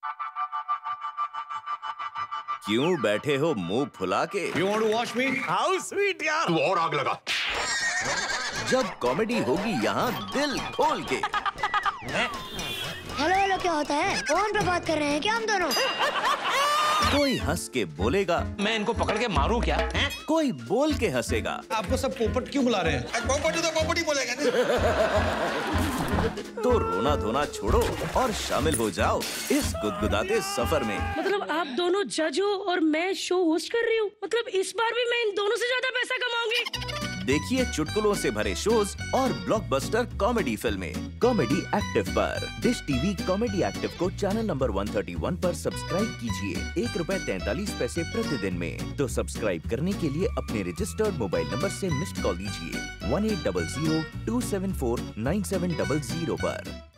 क्यों बैठे हो मुंह फुला के? You want to watch me? How sweet यार। तू और आग लगा। जब कॉमेडी होगी यहाँ दिल खोल के। हेलो हेलो क्या होता है? फोन पे बात कर रहे हैं क्या हम दोनों? कोई हंस के बोलेगा, मैं इनको पकड़ के मारूं क्या? कोई बोल के हंसेगा। आपको सब पोपट क्यों बुला रहे हैं? पोपट तो पोपट ही बोलेगा ना। तो रोना धोना छोड़ो और शामिल हो जाओ इस गुदगुदाते सफर में। मतलब आप दोनों जज हो और मैं शो होस्ट कर रही हूँ। मतलब इस बार भी मैं इन दोनों से ज्यादा पैसा कमाऊंगी। देखिए चुटकुलों से भरे शोज और ब्लॉकबस्टर कॉमेडी फिल्में कॉमेडी एक्टिव पर। डिश टीवी कॉमेडी एक्टिव को चैनल नंबर 131 पर सब्सक्राइब कीजिए ₹1.43 प्रतिदिन में। तो सब्सक्राइब करने के लिए अपने रजिस्टर्ड मोबाइल नंबर से मिस्ड कॉल दीजिए 1800 274 9700 पर।